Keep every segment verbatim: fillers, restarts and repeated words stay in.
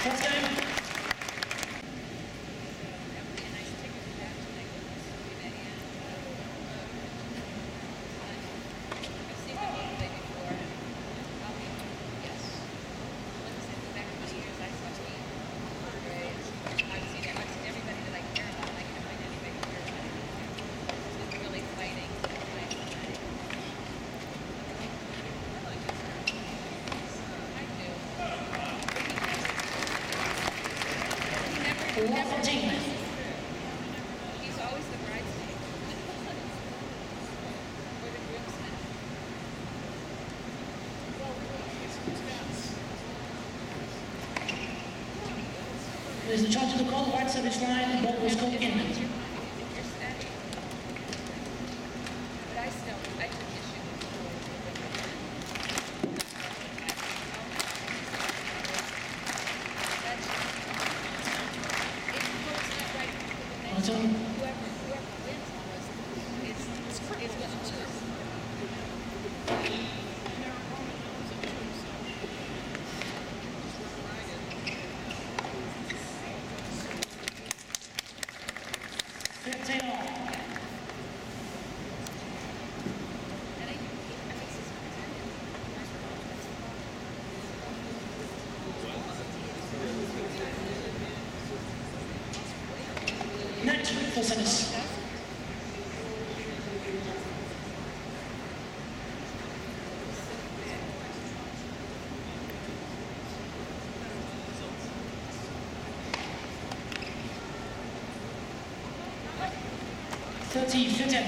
First game. fourteen. He's always the bridesmaid. Or the groomsman. There's the charge of the call, white service line, ball was called in. But I still, I think you should. So, Whoever, whoever wins almost is, is going to lose. fifteen all. And I think I think this is Next, for service. thirty, fifteen.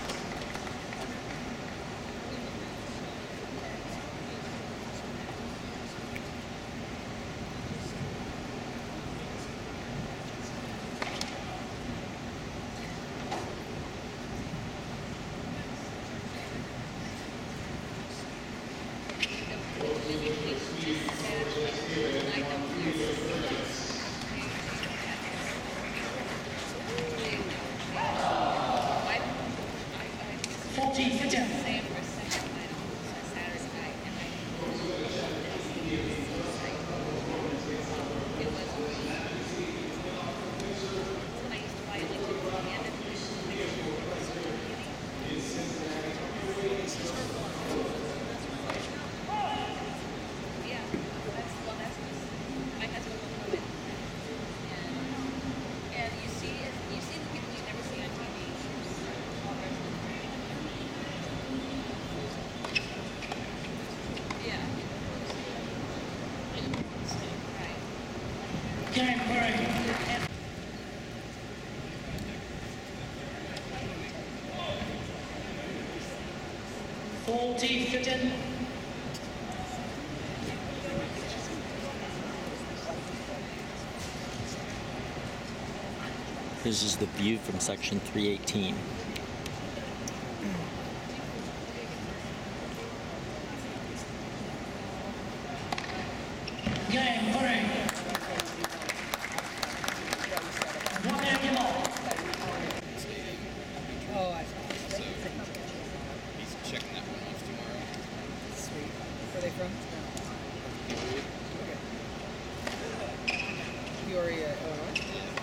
forty, fifteen. Game, Querrey. forty, fifteen. This is the view from section three eighteen. Game, Querrey. One game, game all. Oh, I see. So he's checking that one off tomorrow. Sweet. Where are they from? Okay. Peoria, Illinois?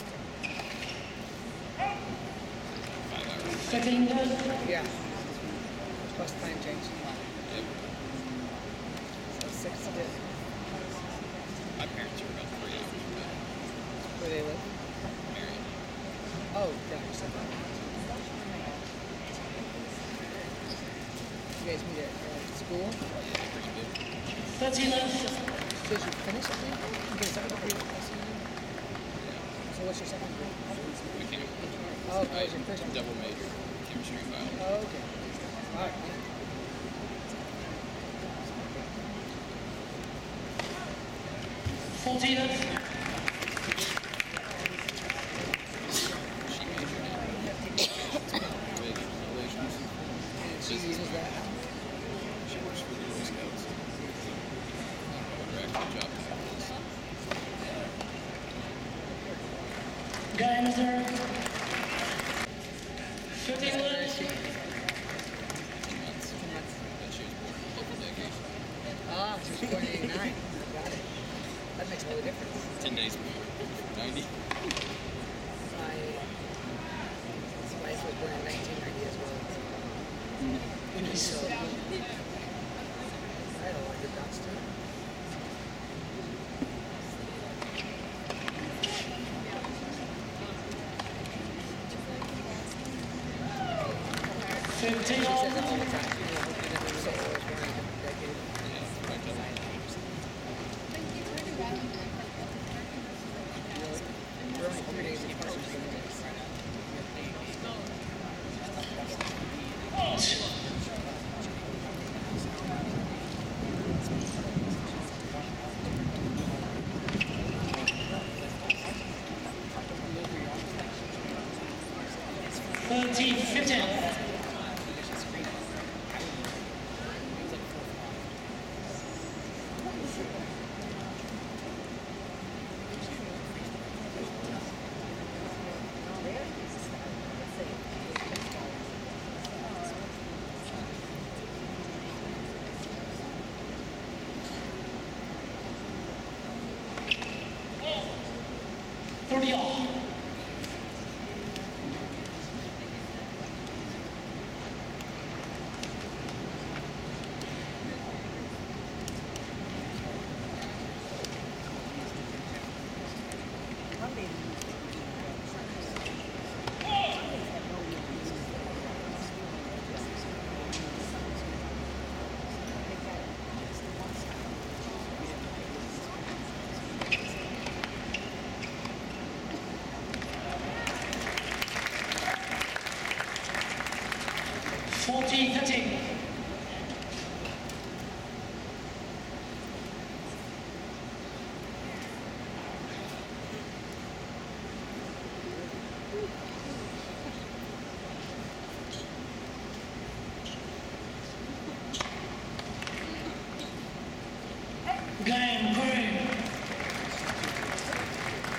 Five hours. Setting good. Yeah. Plus time change. Yep. So six to do. My parents are about three hours from that. Where they live? Married. Oh, yeah, you said that. You guys meet at uh, school? Yeah, pretty good. thirty left. Did you finish it? You get a second degree? So what's your second degree? Mechanical. Oh, that was your first one? Double major. Chemistry and biology. Oh, okay. All right. forty left. She majored in relations. And she uses that. She works for the Girl Scouts. What her actual job is. Game is there. fifteen left. Ten months. Then she was born in a different decade. Ah, she was born in eighty-nine. Got it. That's makes all the difference. Ten days. Ninety. My wife was born in nineteen ninety as well. So, I had a lot of good dots too. Fifteen She all. says that all the time. You know, hoping that so I was born in a different decade. Yeah, right to that. We're only three days apart. Thirteen, fifteen. Thirty all. Fourteen, thirteen.